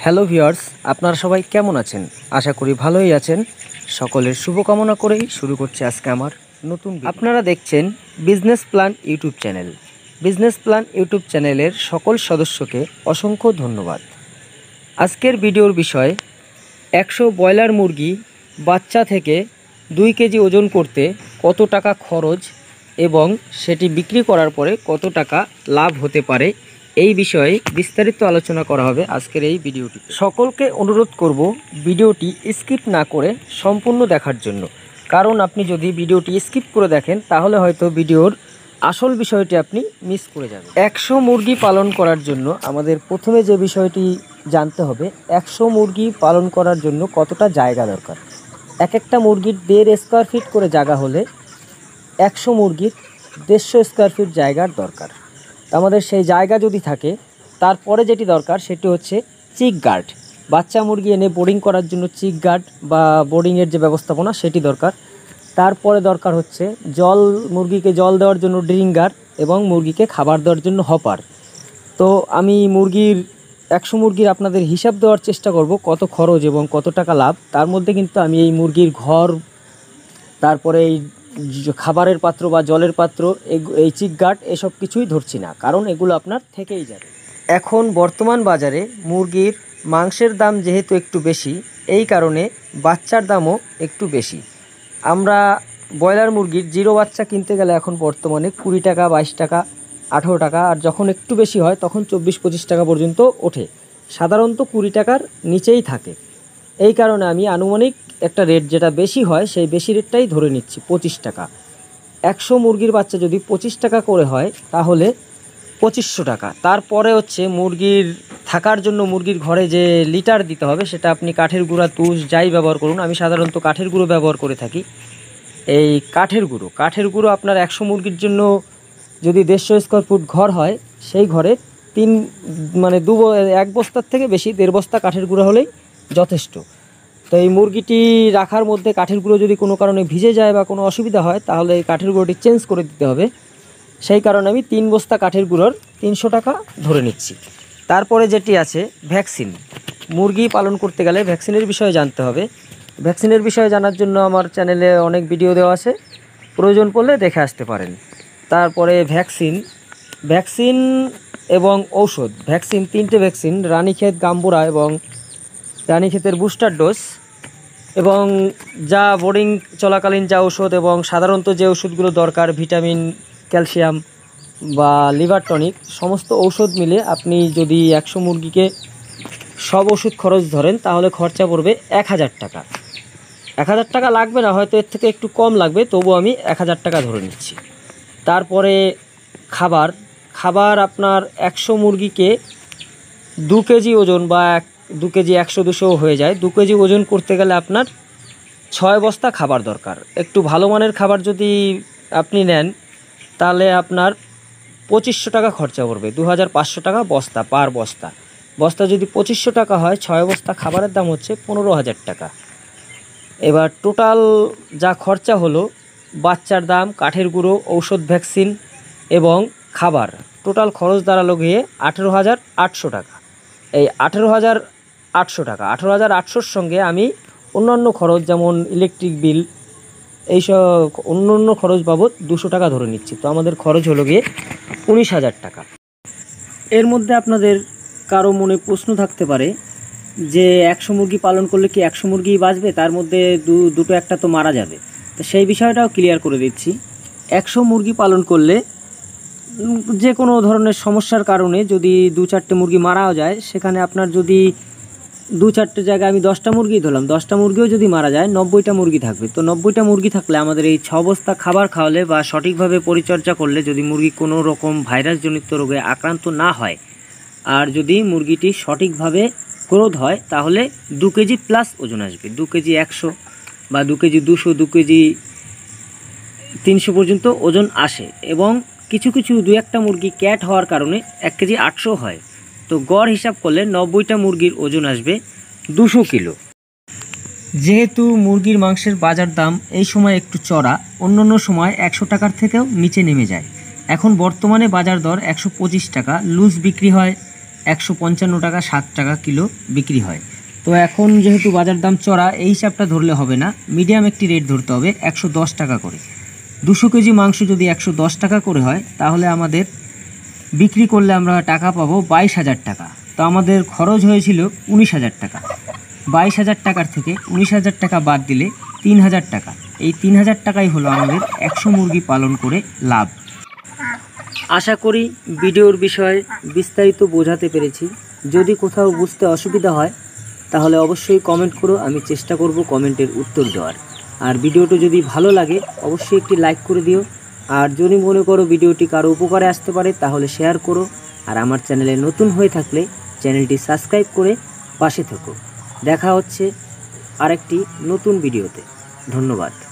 Hello viewers, আপনারা সবাই কেমন আছেন? আশা করি ভালোই আছেন। সকলের শুভকামনা করেই শুরু করছি আজকে আমার নতুন ভিডিও। আপনারা দেখছেন business plan YouTube channel. Business plan YouTube চ্যানেলের সকল সদস্যকে অসংখ্য ধন্যবাদ। আজকের ভিডিওর বিষয় 100 ব্রয়লার মুরগি বাচ্চা থেকে 2 কেজি ওজন করতে কত টাকা খরচ এবং সেটি বিক্রি করার পরে কত টাকা লাভ হতে পারে, এই বিষয়ে বিস্তারিত আলোচনা করা হবে আজকের এই ভিডিওটি। সকলকে অনুরোধ করব ভিডিওটি স্কিপ না করে সম্পূর্ণ দেখার জন্য, কারণ আপনি যদি ভিডিওটি স্কিপ করে দেখেন তাহলে হয়তো ভিডিওর আসল বিষয়টি আপনি মিস করে যাবেন। 100 মুরগি পালন করার জন্য আমাদের প্রথমে যে বিষয়টি জানতে হবে, 100 মুরগি পালন করার জন্য কতটা জায়গা দরকার। এক একটা মুরগির 1.5 স্কোয়ার ফিট করে জায়গা হলে 100 মুরগির 150 স্কোয়ার ফিট জায়গার দরকার। আমাদের সেই জায়গা যদি থাকে, তারপরে যেটি দরকার সেটি হচ্ছে চিক গার্ড। বাচ্চা মুরগি এনে বোর্ডিং করার জন্য চিক গার্ড বা বোর্ডিংয়ের যে ব্যবস্থাপনা সেটি দরকার। তারপরে দরকার হচ্ছে মুরগিকে জল দেওয়ার জন্য ড্রিঙ্কার এবং মুরগিকে খাবার দেওয়ার জন্য হপার। তো আমি 100 মুরগির আপনাদের হিসাব দেওয়ার চেষ্টা করব কত খরচ এবং কত টাকা লাভ। তার মধ্যে কিন্তু আমি এই মুরগির ঘর, তারপরে এই খাবারের পাত্র বা জলের পাত্র, এই চিক গার্ড এসব কিছুই ধরছি না, কারণ এগুলো আপনার থেকেই যাবে। এখন বর্তমান বাজারে মুরগির মাংসের দাম যেহেতু একটু বেশি, এই কারণে বাচ্চার দামও একটু বেশি। আমরা ব্রয়লার মুরগির জিরো বাচ্চা কিনতে গেলে এখন বর্তমানে 20 টাকা, 22 টাকা, 18 টাকা, আর যখন একটু বেশি হয় তখন 24-25 টাকা পর্যন্ত ওঠে। সাধারণত 20 টাকার নিচেই থাকে। এই কারণে আমি আনুমানিক একটা রেট যেটা বেশি হয় সেই বেশি রেটটাই ধরে নিচ্ছি, 25 টাকা। 100 মুরগির বাচ্চা যদি 25 টাকা করে হয় তাহলে 2500 টাকা। তারপরে হচ্ছে মুরগির থাকার জন্য মুরগির ঘরে যে লিটার দিতে হবে, সেটা আপনি কাঠের গুঁড়া, তুষ যাই ব্যবহার করুন, আমি সাধারণত কাঠের গুঁড়ো ব্যবহার করে থাকি। এই কাঠের গুঁড়ো আপনার 100 মুরগির জন্য যদি 150 স্কোয়ার ফুট ঘর হয়, সেই ঘরে 1 বস্তার থেকে বেশি 1.5 বস্তা কাঠের গুঁড়ো হলেই যথেষ্ট। তো এই মুরগিটি রাখার মধ্যে কাঠের গুঁড়ো যদি কোনো কারণে ভিজে যায় বা কোনো অসুবিধা হয়, তাহলে এই কাঠের গুঁড়োটি চেঞ্জ করে দিতে হবে। সেই কারণে আমি 3 বস্তা কাঠের গুঁড়োর 300 টাকা ধরে নিচ্ছি। তারপরে যেটি আছে ভ্যাকসিন। মুরগি পালন করতে গেলে ভ্যাকসিনের বিষয়ে জানতে হবে। ভ্যাকসিনের বিষয়ে জানার জন্য আমার চ্যানেলে অনেক ভিডিও দেওয়া আছে, প্রয়োজন পড়লে দেখে আসতে পারেন। তারপরে ভ্যাকসিন এবং ঔষধ। ভ্যাকসিন 3টে ভ্যাকসিন, রানীক্ষেত, গাম্বুরা এবং রানীক্ষেতের বুস্টার ডোজ, এবং যা বোর্ডিং চলাকালীন যা ওষুধ এবং সাধারণত যে ওষুধগুলো দরকার, ভিটামিন, ক্যালসিয়াম বা লিভার টনিক, সমস্ত ঔষধ মিলে আপনি যদি 100 মুরগিকে সব ওষুধ খরচ ধরেন তাহলে খরচা পড়বে 1000 টাকা। 1000 টাকা লাগবে না, হয়তো এর থেকে একটু কম লাগবে, তবু আমি 1000 টাকা ধরে নিচ্ছি। তারপরে খাবার আপনার 100 মুরগিকে 2 কেজি ওজন বা 2 কেজি 100-200 হয়ে যায়। 2 কেজি ওজন করতে গেলে আপনার 6 বস্তা খাবার দরকার। একটু ভালো মানের খাবার যদি আপনি নেন তাহলে আপনার 2500 টাকা খরচা পড়বে, 2500 টাকা বস্তা, পার বস্তা। বস্তা যদি 2500 টাকা হয়, 6 বস্তা খাবারের দাম হচ্ছে 15000 টাকা। এবার টোটাল যা খরচা হলো, বাচ্চার দাম, কাঠের গুঁড়ো, ঔষধ, ভ্যাকসিন এবং খাবার, টোটাল খরচ দাঁড়ালো গিয়ে 18,800 টাকা। এই 18,800 টাকা, 18,800-র সঙ্গে আমি অন্যান্য খরচ যেমন ইলেকট্রিক বিল, এইসব অন্য খরচ বাবদ 200 টাকা ধরে নিচ্ছি। তো আমাদের খরচ হলো গিয়ে 19,000 টাকা। এর মধ্যে আপনাদের কারো মনে প্রশ্ন থাকতে পারে যে 100 মুরগি পালন করলে কি 100 মুরগিই বাঁচবে, তার মধ্যে দুটো একটা তো মারা যাবে। তো সেই বিষয়টাও ক্লিয়ার করে দিচ্ছি। 100 মুরগি পালন করলে যে কোনো ধরনের সমস্যার কারণে যদি 2-4টে মুরগি মারাও যায়, সেখানে আপনার যদি 2-4টে জায়গায় আমি 10টা মুরগি ধরলাম, 10টা মুরগিও যদি মারা যায়, 90টা মুরগি থাকবে। তো 90টা মুরগি থাকলে আমাদের এই 6 বস্তা খাবার খাওয়ালে বা সঠিকভাবে পরিচর্যা করলে যদি মুরগি কোনো রকম ভাইরাসজনিত রোগে আক্রান্ত না হয়, আর যদি মুরগিটি সঠিকভাবে গ্রোথ হয়, তাহলে 2 কেজি প্লাস ওজন আসবে। 2 কেজি 100 বা 2 কেজি 200, 2 কেজি 300 পর্যন্ত ওজন আসে। এবং কিছু 2-1টা মুরগি ক্যাট হওয়ার কারণে 1 কেজি 800 হয়। তো গড় হিসাব করলে 90টা মুরগির ওজন আসবে 200 কিলো। যেহেতু মুরগির মাংসের বাজার দাম এই সময় একটু চড়া, অন্যান্য সময় 100 টাকার থেকেও নিচে নেমে যায়। এখন বর্তমানে বাজার দর 125 টাকা, লুজ বিক্রি হয় 155 টাকা 7 টাকা কিলো বিক্রি হয়। তো এখন যেহেতু বাজার দাম চড়া, এই হিসাবটা ধরলে হবে না, মিডিয়াম একটি রেট ধরতে হবে 110 টাকা করে। 200 কেজি মাংস যদি 110 টাকা করে হয় তাহলে আমাদের বিক্রি করলে আমরা টাকা পাবো 22,000 টাকা। তো আমাদের খরচ হয়েছিল 19,000 টাকা। 22,000 টাকার থেকে 19,000 টাকা বাদ দিলে 3,000 টাকা। এই 3,000 টাকাই হলো আমাদের 100 মুরগি পালন করে লাভ। আশা করি ভিডিওর বিষয়ে বিস্তারিত বোঝাতে পেরেছি। যদি কোথাও বুঝতে অসুবিধা হয় তাহলে অবশ্যই কমেন্ট করো, আমি চেষ্টা করব কমেন্টের উত্তর দেওয়ার। আর ভিডিওটি যদি ভালো লাগে অবশ্যই একটি লাইক করে দিও। আর যদি মনে করো ভিডিওটি কারো উপকারে আসতে পারে তাহলে শেয়ার করো। আর আমার চ্যানেলে নতুন হয়ে থাকলে চ্যানেলটি সাবস্ক্রাইব করে পাশে থেকো। দেখা হচ্ছে আরেকটি নতুন ভিডিওতে। ধন্যবাদ।